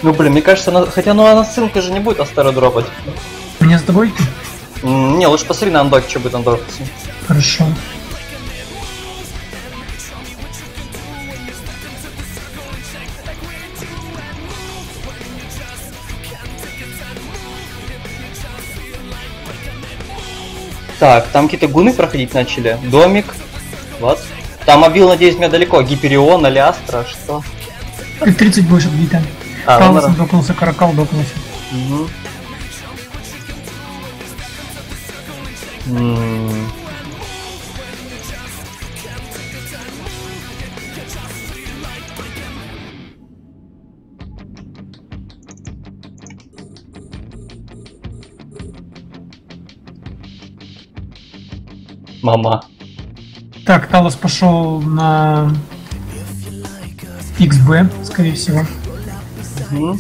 Ну блин, мне кажется, хотя ну она ссылка же не будет Астера дропать. Мне с тобой идти? Не, лучше посмотри на андоке, что будет андропаться. Хорошо. Так, там какие-то гуны проходить начали. Домик. Вот. Там мобил, надеюсь, меня далеко. Гиперион, Алиастра, что? 30 больше где-то. Талос докнулся, Каракал докнулся. Угу. Мама. Так, Талос пошел на XB, скорее всего. Угу.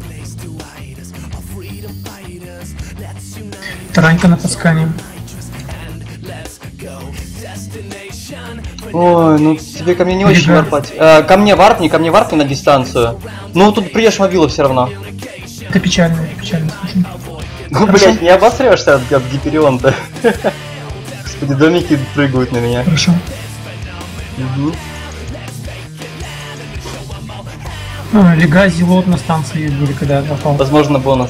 Таранька на Тоскане. Ой, ну тебе ко мне не очень варпать. Ко мне варпни на дистанцию. Ну тут приешь мобила все равно. Это печально, слушай. Ну, блять, не обосрешься от Гиперион-то. Господи, домики прыгают на меня. Хорошо. Угу. Легази лот на станции были, когда я попал. Возможно, бонусы.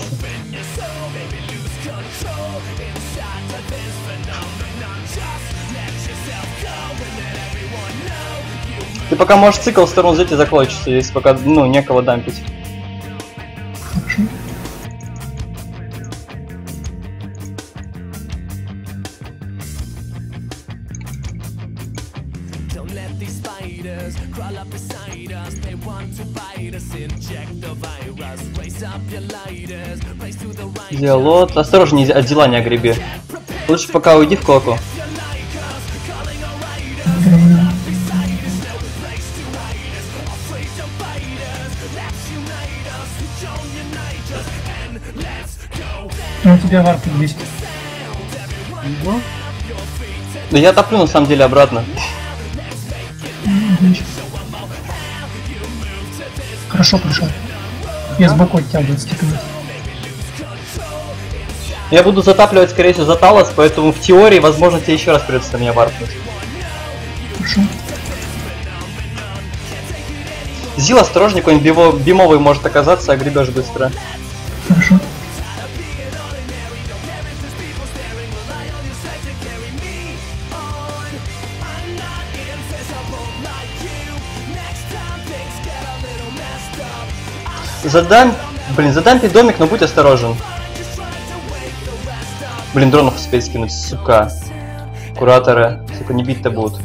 Ты пока можешь цикл в сторону взять и закончиться, если пока, ну, некого дампить. Хорошо. Диалот. Осторожней, от дела не огреби. Лучше пока уйди в коку. У тебя варпы есть. Да я топлю на самом деле обратно. Хорошо пришел. Я сбоку оттягиваю степенно. Я буду затапливать, скорее всего, за Талос, поэтому в теории, возможно, тебе еще раз придется меня варпнуть. Хорошо. Зил осторожней, какой-нибудь бимовый может оказаться, а гребешь быстро. Хорошо. Задампи домик, но будь осторожен. Блин, дронов успеть скинуть, сука. Кураторы, сука, не бить-то будут.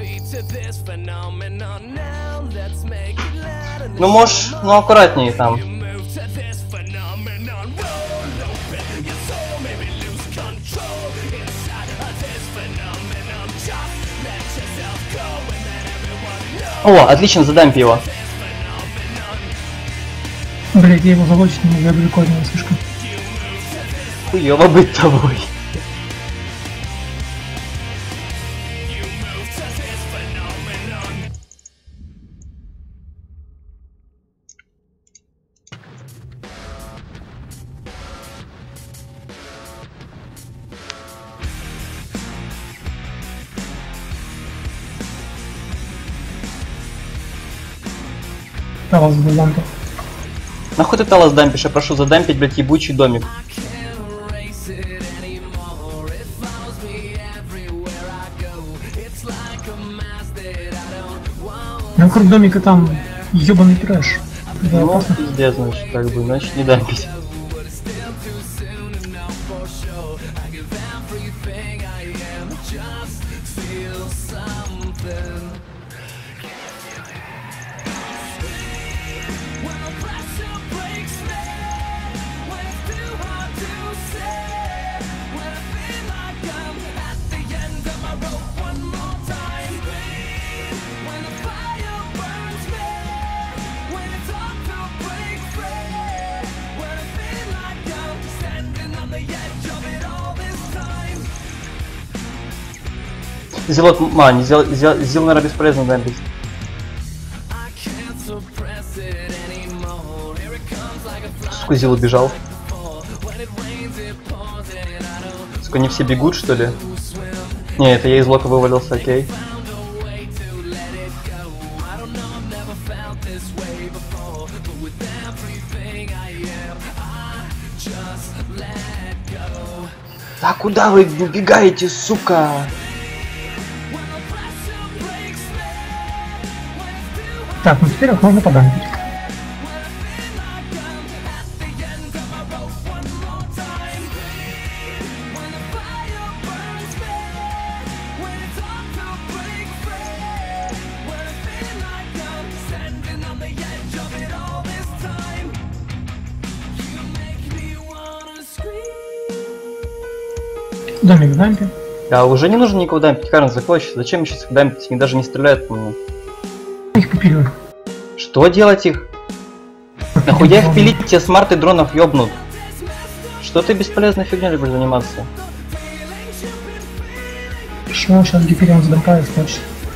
Ну, можешь, ну, аккуратнее там. О, отлично, задампи его. Блять, я его залочить не могу, я далеко от него слишком. Хуёво быть тобой. Талос задампил. Нахуй ты Талос дампишь? Я прошу задампить, блядь, ебучий домик. Вокруг домика там ебаный трэш. Ну, пиздец, значит, как бы, значит, не дампить. Зилот, не Зил, наверное, бесполезно дампить. Сука, Зил убежал. Сука, не все бегут, что ли? Не, это я из лока вывалился, окей. Да куда вы убегаете, сука? Так, ну теперь их можно подампить. Домик в дампе. Да, уже не нужно никого дампить, Карн закончится. Зачем сейчас их дампить? Они даже не стреляют по мне. Их поперёд. Что делать их? Нахуя их пилить, те смарты дронов ёбнут? Что ты бесполезной фигней любишь заниматься? Хорошо, сейчас Гиперион задампает, значит.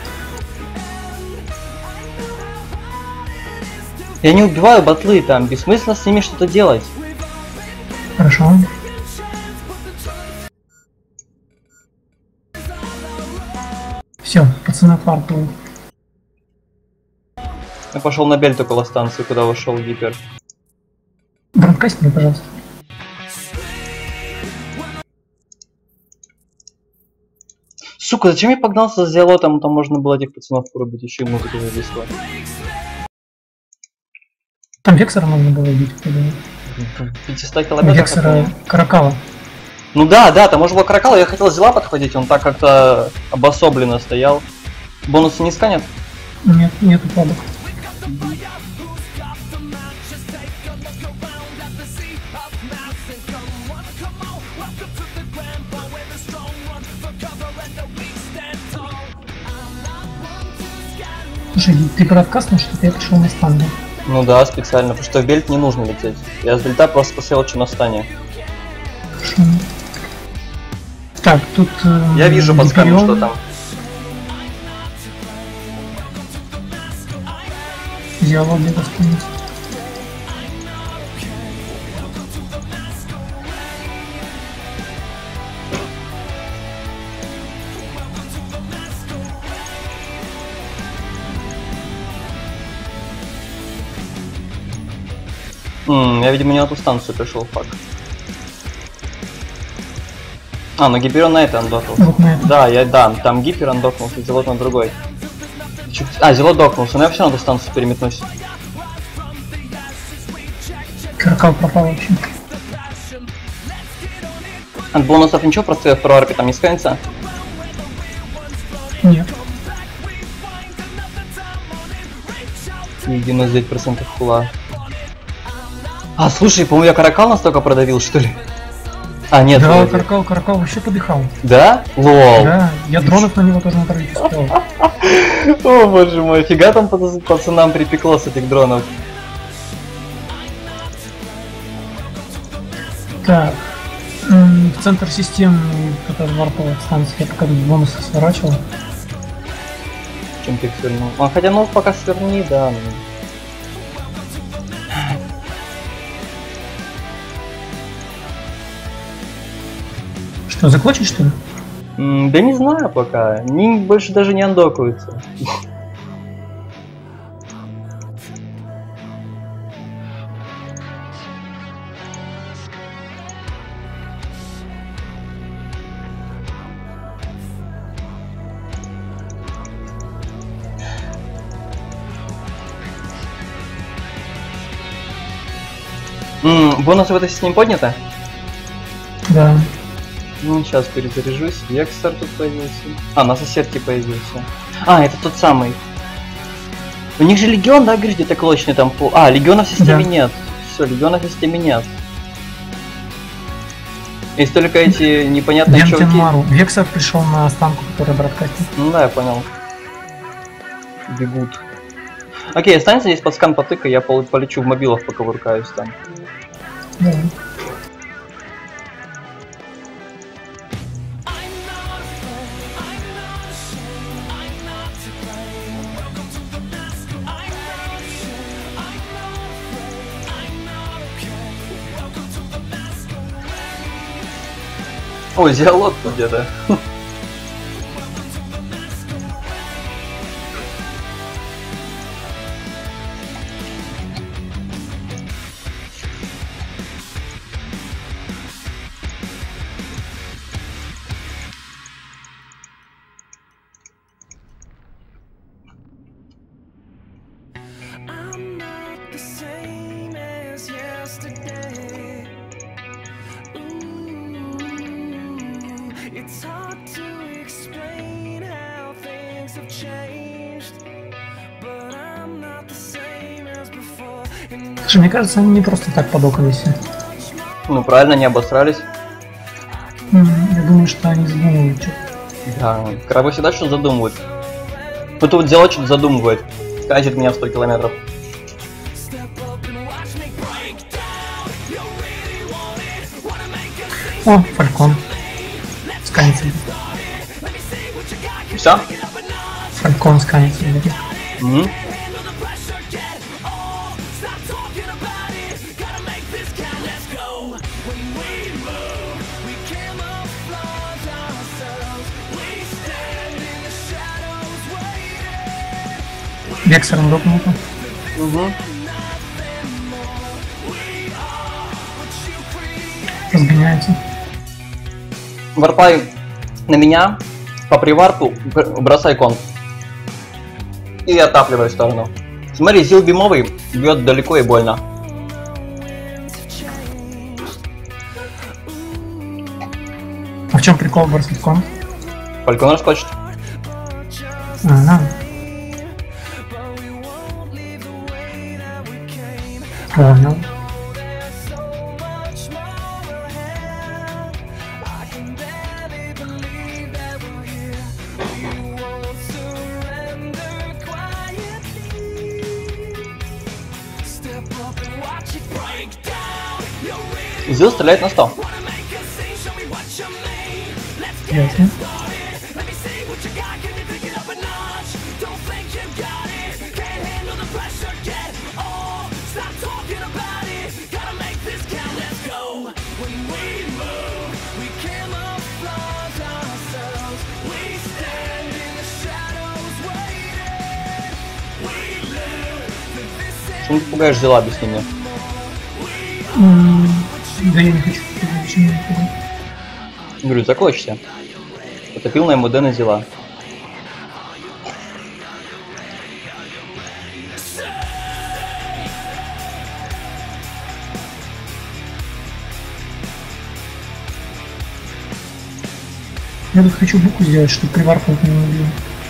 Я не убиваю батлы там, бессмысленно с ними что-то делать. Хорошо. Все, пацаны отварпывают. Я пошел на бельт около станции, куда вошел Гипер. Бронкасть мне, пожалуйста. Сука, зачем я погнался за Зиалотом? Там можно было этих пацанов порубить, еще и музыка зависла. Там Вексера можно было убить, кто думает. 500 километров. Вексера Каракала. Ну да, там можно было Каракала, я хотел Зила подходить, он так как-то обособленно стоял. Бонусы не сканят? Нет, нету падок. Слушай, ты бродкастнул, что я пришел на стан, да? Ну да, специально, потому что в бельт не нужно лететь. Я с бельта просто посмотрел, что на стане. Хорошо. Так, тут... Я вижу по скану, что там. Диалог где-то станет. Я, видимо, не на ту станцию пришел, факт. А, ну Гиперион на это андокнулся. Вот на это. Да, там Гипер андокнулся, Зелот на другой. А, Зелот докнулся, но я все на ту станцию переметнусь. Каракал пропал вообще. От бонусов ничего, просто в второй арке там не сканется? Нет. 99% хула. А, слушай, по-моему, я Каракал настолько продавил, что ли? А, нет. Да, Каракал вообще подыхал. Да? Лол. Да, я дронов на него тоже натравить успел. О, боже мой, фига там пацанам припекло с этих дронов. Так. В центр системы кто-то варповая станция, я пока бонусы сворачивал. Чем ты их свернул? А, хотя, ну, пока сверни, да. Что, закончить, что ли? Да не знаю пока. Они больше даже не андокаются. Бонусы в этой системе подняты? Да. Ну, сейчас перезаряжусь. Вексер тут появился. А, на соседке появился. А, это тот самый. У них же легион, да, говоришь, где-то клочный там по... А, легиона в системе да. нет. Все, легиона в системе нет. Есть только эти непонятные чуваки. Вексер пришел на станку, которая бродкастит. Ну да, я понял. Бегут. Окей, останется здесь под скан потыка, я полечу в мобилов, пока выркаюсь там. Да. Ой, Зиалот тут где-то. I'm not the same as yesterday. Ooh, it's hard to explain how things have changed, but I'm not the same as before. Слушай, мне кажется, они не просто так подокали все. Ну правильно, не обосрались. Я думаю, что они задумывают что-то. Да, крабы всегда что-то задумывают. Ну тут Зиалот что-то задумывает. Катит меня в 100 километров. О, Фалькон. Сканится. Все? Фалькон сканится. Угу. Вексер дропнул-то. Угу. Разгоняется. Варпай на меня, по приварку бросай кон. И отапливай в сторону. Смотри, Зил бимовый бьет далеко и больно. А в чем прикол бросить кон? Фалькон раскочит. Ага. Понял. Зил стреляет на 100. Ясно. Почему ты пугаешь Зила, объясни мне. Да я не хочу. Почему не пугать? Говорю, закончишься. Потопил на МД на Зила. Я тут хочу букву сделать, чтобы приварку не убил.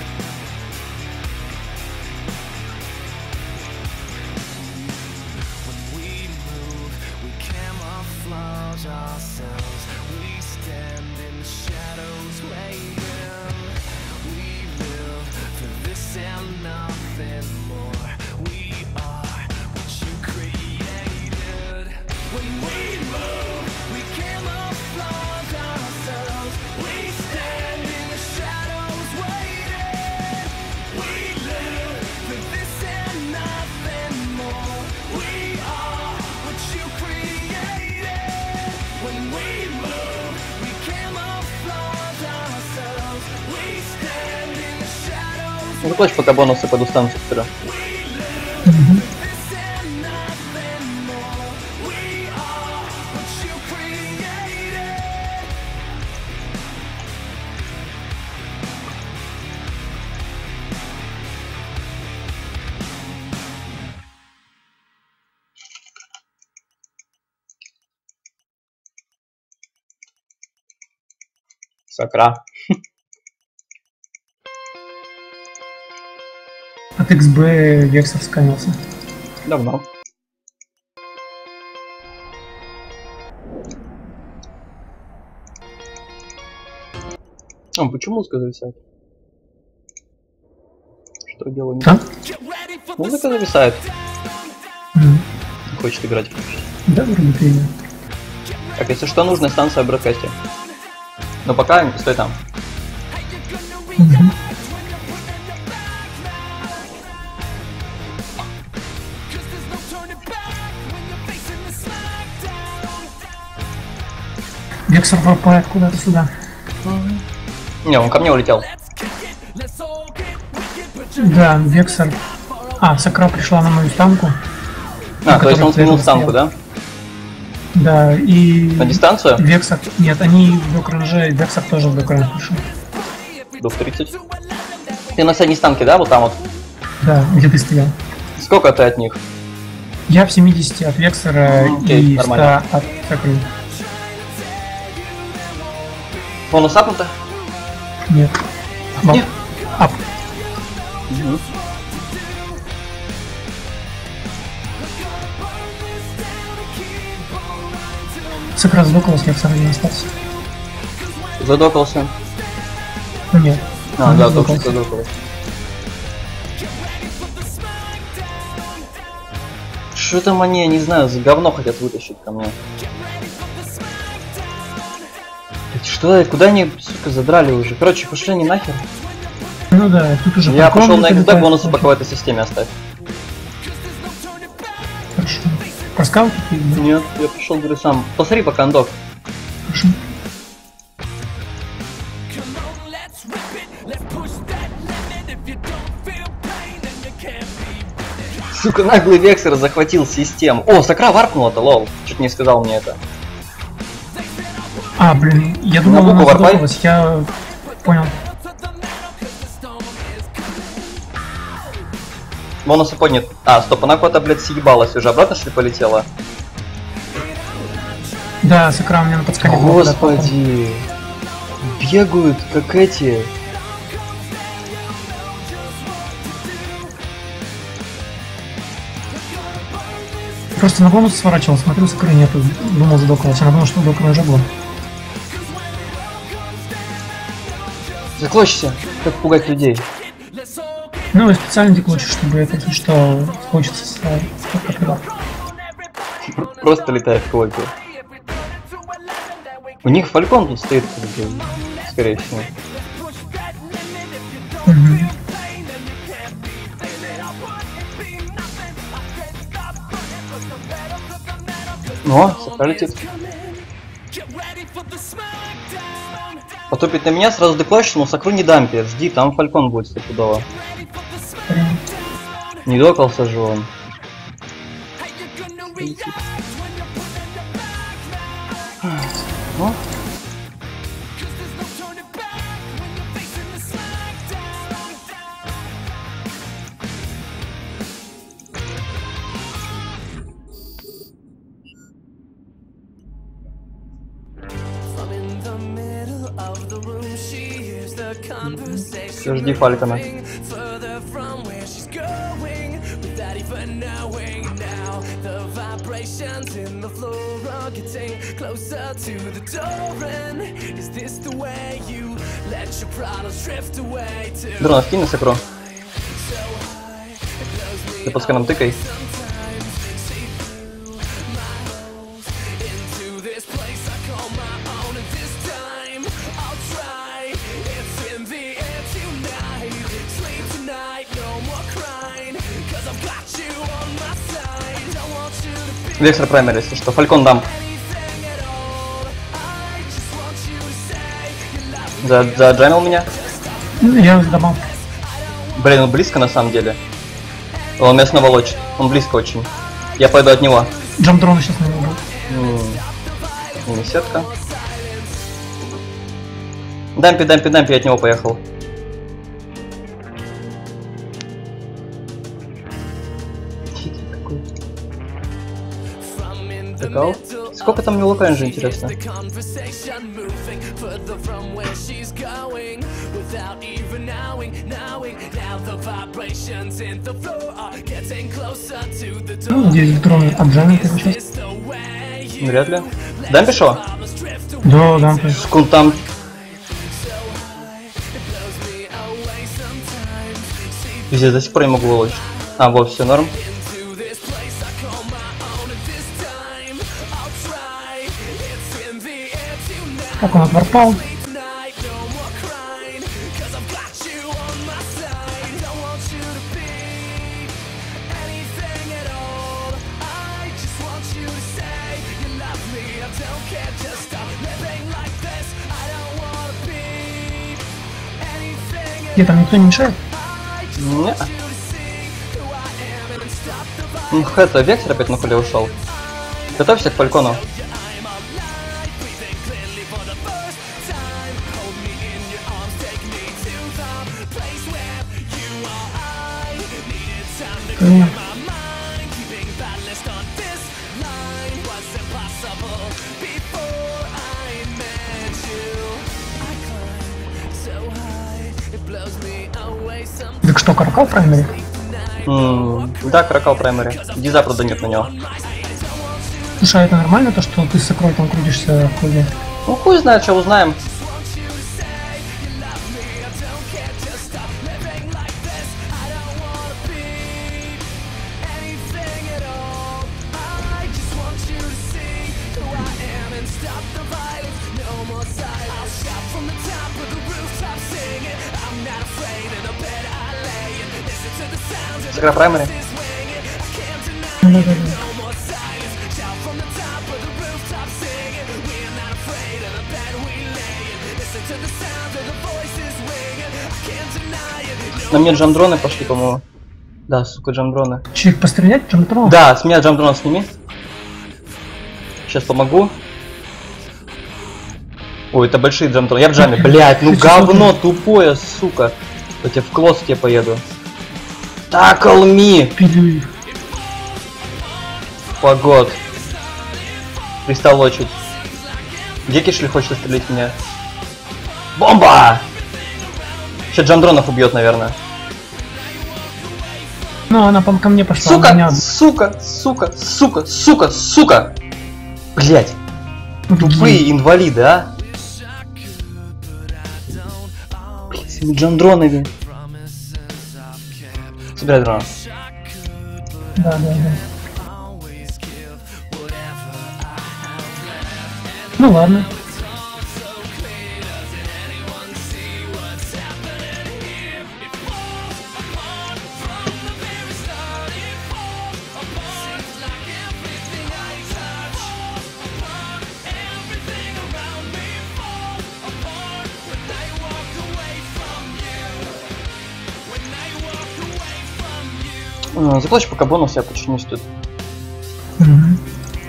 Закончи пока бонусы по дистанции вперед. Сакра. От XB Вексер сканился. Давно. Почему музыка зависает? Что делаю? Да? Музыка зависает. Хочет играть. Да, вроде приятно. Так, если что, нужно станция в бродкасте. Но пока стой там. Вексер пропает куда-то сюда. Не, он ко мне улетел. Да, Вексер. А, Сакра пришла на мою станку. А, то есть он сменил станку, да? Да, и... На дистанцию? Вексер... Нет, они в док-ранже, Вексер тоже в док-ранже пришел. До 30. Ты на средней станке, да? Вот там вот. Да, где ты стоял. Сколько ты от них? Я в 70 от Вексера Окей, и 100 нормально. от Сакры. Бонус апнуто? Нет. Нет. Ап. Угу. Сакра сдокалась, Вексер не остался. Задокался. Нет. А, он да, не только сдокался. что задокался. Что там они, я не знаю, за говно хотят вытащить ко мне. Что, куда они, сука, задрали уже? Короче, пошли они нахер. Ну да, тут уже... Я Фалькон пошел на летает, Xbox, бонусы по короче. какой-то системе оставь. Хорошо. Проскаут ты? Да? Нет, я пошел, говорю, сам. Посмотри пока, андок. Хорошо. Сука, наглый Вексер захватил систему. О, Сакра варпнула-то, лол. Чуть не сказал мне это. А, блин, я думал, На она букву варпай. сдокалась, я... Понял. Бонусы поднят. А, стоп, она куда-то, блядь, съебалась уже. Обратно, что ли, полетела? Да, Сакра у меня на подскане была куда-то. Господи. Бегают, как эти. Просто на бонус сворачивал, смотрю, Сакры нету. Думал, задокалась, она думала, что докала уже было. Заклочься, как пугать людей. Ну, и специально деклочу, чтобы это, если что, хочется Просто летает в койку. У них фалькон тут стоит, скорее всего. О, Сакра летит. Потопить на меня, сразу деклочишь, но Сакру не дампи. Жди, там фалькон будет стопудово. Не докался же он. Ну? Все, жди Фалькона. Дронов, кинь на Сакру. Ты под сканом тыкай. Вексер праймер, если что. Фалькон дам. Заджамил меня. Я добавил. Блин, он близко на самом деле. Он меня снова лочит. Он близко очень. Я пойду от него. Джамп-дрона сейчас на него будет. Не сетка. Дампи, я от него поехал. Какал? Сколько там у него локально же, интересно? Ну, надеюсь, дрон отжамит его сейчас. Вряд ли. Дампи шо? Да, да. Скун там. Везде до сих пор не могу вылочить. А, вот, все норм. Как он отварпал? Just stop living Где там никто не мешает? Не. Это Вектор опять на хуле ушел. Готовься к Фалькону. Нет. Так что, Каракал праймери? Да, Каракал праймери. Дизапруда нет на него. Слушай, а это нормально, то, что ты с Сокрой там крутишься в клубе? Ну хуй знает, что узнаем. Сыгра праймери. Да-да-да. На мне джамдроны пошли, по-моему. Да, сука, джамдроны. Чик, пострелять? Джамтрон? Да, с меня джамдрон сними. Сейчас помогу. Ой, это большие джамдроны. Я в джаме. Блять, ну говно тупое, сука. Я тебе в клосс тебе поеду. Tackle me! Пилю. Погод. Пристолочить. Где Кишли хочет стрелять в меня? Бомба! Сейчас джамдронов убьет, наверное. Ну, она ко мне пошла. Сука, Меня... сука, сука, сука, сука, сука! Блять, тупые инвалиды, а? Блять, с этими джамдронами. Собирай дрона. Да. Ну ладно. Заплачу пока бонус, я починюсь тут. Мгм.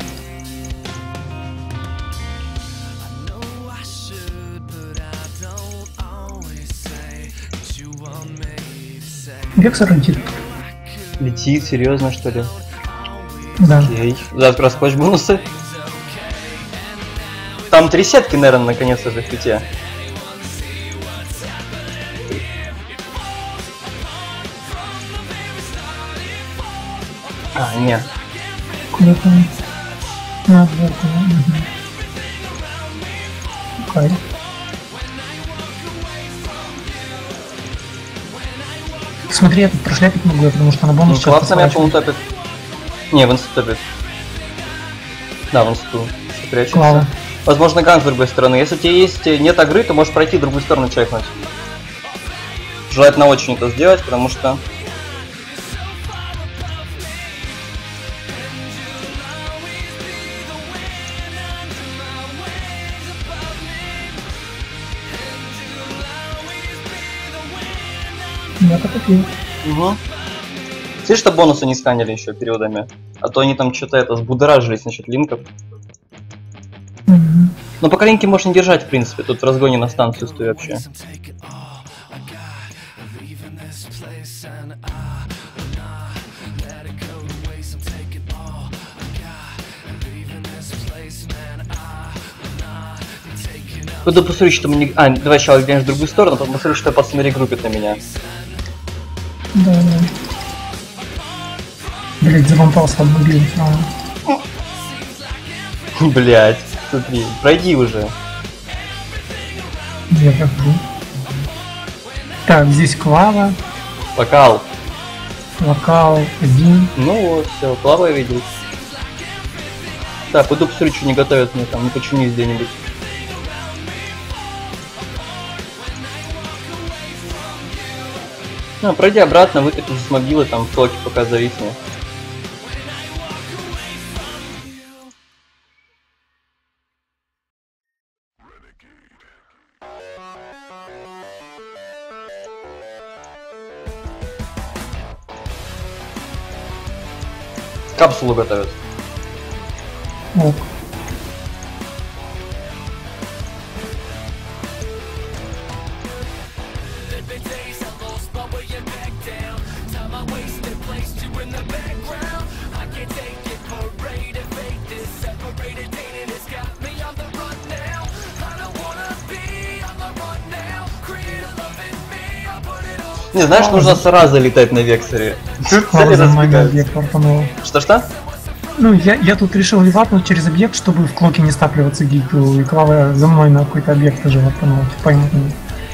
Вексер летит. Летит, серьезно, что ли? Да. Окей. Завтра сплачь бонусы. Там 3 сетки, наверное, наконец-то же в фите. А, не. Куда-то. Вот. Окей. Смотри, я тут прошляпить могу, потому что на Ну, бонус классно меня, по-моему, топит. Не, в инсту топит. Да, в инсту. Прячется. Клава. Возможно, ганг с другой стороны. Если тебе есть нет агры, то можешь пройти в другую сторону чекнуть. Желательно очень это сделать, потому что... Я так купил. Угу. Слышишь, что бонусы не сканили еще периодами? А то они там что-то это сбудоражились насчет линков. Мгм. Но пока линки можно не держать, в принципе. Тут в разгоне на станцию стою вообще. Буду посмотреть, что мы не... А, давай сейчас убегаем в другую сторону, потом посмотрю, что пацаны регруппят на меня. Да. Блять, завантался одну бил сразу. Блять, смотри, пройди уже. Я прохожу. Так, здесь Клава, Покал. Вокал 1. Ну вот, все, Клава я видел. Так, пойду посмотрю, что не готовят мне там, не починюсь где-нибудь. Ну, пройди обратно, выкатись с могилы, там в токе пока зависни. Капсулу готовят. Ок. Не, знаешь, нужно сразу летать на Вексере. Тут цели Ладно, нормально, разбегаются. объект вартанул. Что-что? Ну, я тут решил левапнуть через объект, чтобы в клоке не стапливаться гиду, и Клава за мной на какой-то объект тоже вартанул. Поймут меня.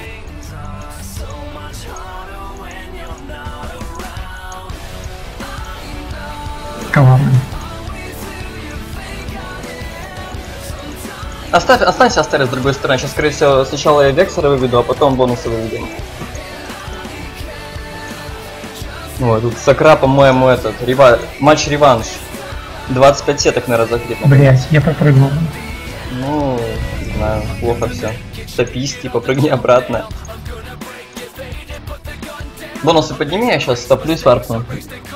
Коварно. Останься Астерия с другой стороны. Сейчас, скорее всего, сначала я Вексера выведу, а потом бонусы выведем. Ой, тут Сакра, по-моему, этот, матч-реванш. 25 сеток на разогрев. Блять, я пропрыгнул. Ну, не знаю, плохо все. Топись, типа, прыгни обратно. Бонусы подними, я сейчас стоплюсь варпну.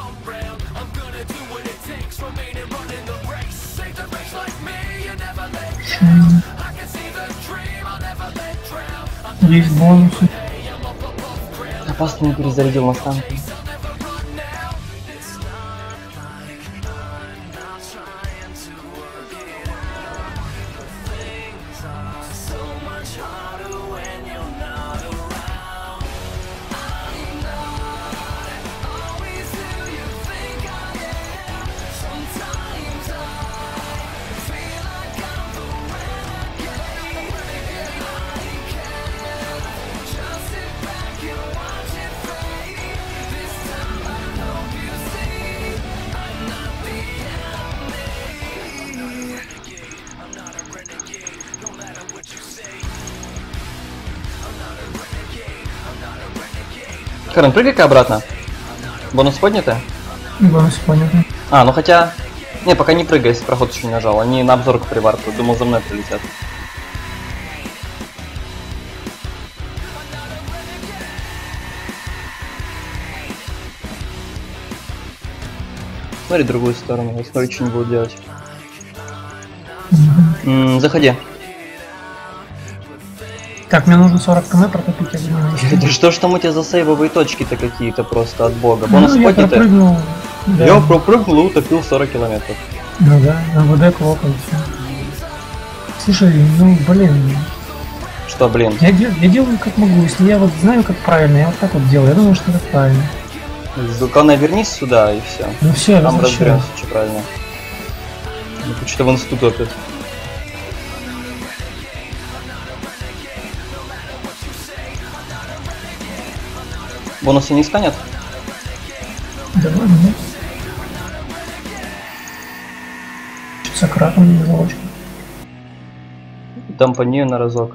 Есть бонусы. Опасно не перезарядил на станке. Карен, прыгай-ка обратно. Бонус поднятый? Бонус понятно. А, ну хотя... Не, пока не прыгай, если проход еще не нажал. Они на обзорку приварку. Думал, за мной прилетят. Смотри другую сторону, я смотрю, что не буду делать. Заходи. Так, мне нужно 40 км протопить, я думаю. Да что ж там у тебя за сейвовые точки-то какие-то просто от бога? Бонус Ну, я поднятый? пропрыгнул. Да. Я пропрыгнул и утопил 40 километров. Ну да, МВД клока и все. Слушай, ну блин, Что, блин? я делаю как могу, если я вот знаю как правильно, я вот так вот делаю, я думаю, что это правильно. Главное, вернись сюда и все. Ну все, я Там возвращаюсь. разберемся, что правильно. Ну, что-то в инсту топит. Бонусы не сканят? Давай, ну. Чуть Сократом не заочку. Дам по нее на разок.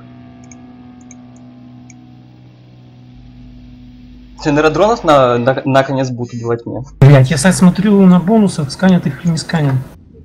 Нейродронов наконец будут убивать меня. Блять, я сайт смотрю на бонусах, сканят их или не сканят.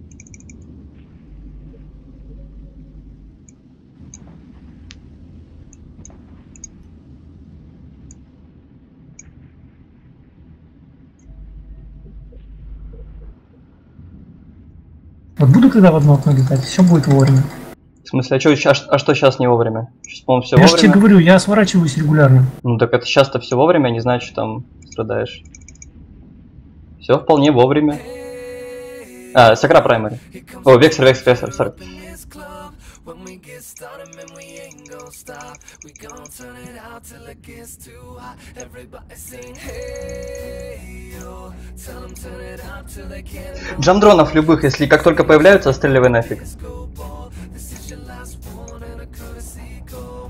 Вот буду когда в одно окно летать, все будет вовремя. В смысле, а что сейчас не вовремя? Сейчас, по-моему, все Я же вовремя. тебе говорю, я сворачиваюсь регулярно. Ну так это сейчас-то все вовремя, не знаю, что там страдаешь. Все вполне вовремя. А, Сакра праймари. О, Вексер, сори. When we get started, man, we ain't gon' stop. We gon' turn it out till it gets too hot. Everybody sing, hey, yo. Tell them turn it out till they can't Джамдронов любых, если как только появляются, стреливай нафиг. go ball. This is your last one and a courtesy call.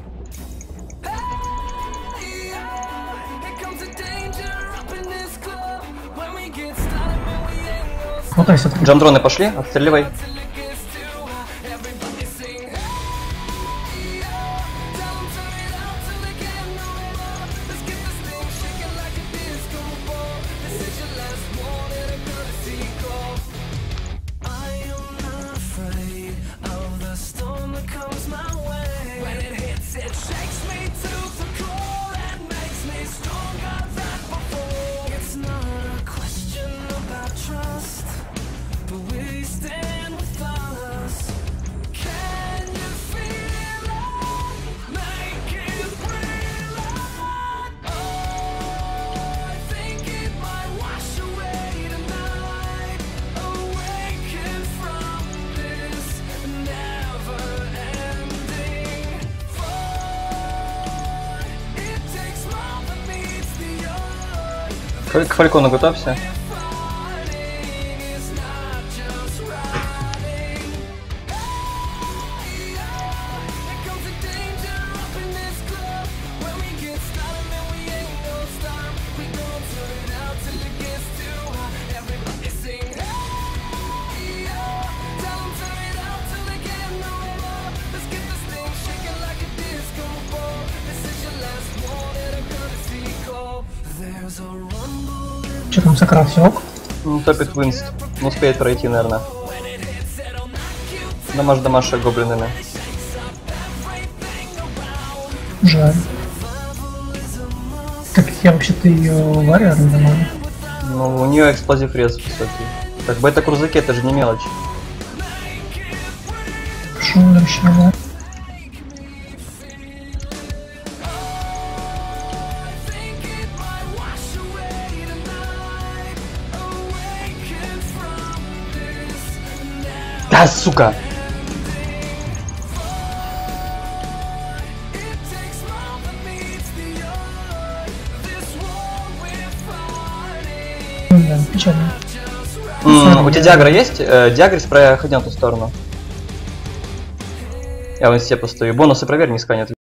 Hey, yo. Here comes the danger up in this club. When we get started, man, we ain't gon' stop. Хватайся. Джамдроны пошли, отстреливай. Till it gets too hot. Everybody sing, hey, yo. Tell them turn it out till they can't no more. Let's get this thing shaking like a disco ball. This is your last one and a courtesy call. I am not afraid of the storm that comes my way. When it hits, it shakes me to the core and makes me stronger than before. It's not a question about trust. К Фалькону готовься. Что там, Сократ, все ок? Ну, топит Винст. Не успеет пройти, наверное. Дамаш гоблинами. Жаль. Так я вообще-то ее варьер нормально. Ну, у нее эксплозив рез высокий. Так, бета-крузаки это же не мелочь. Хорошо, возвращаю. Да, сука! Да, печально. У тебя диагра есть? Диагрис, проходи на ту сторону. Я в инсте постою. Бонусы проверь, не сканят.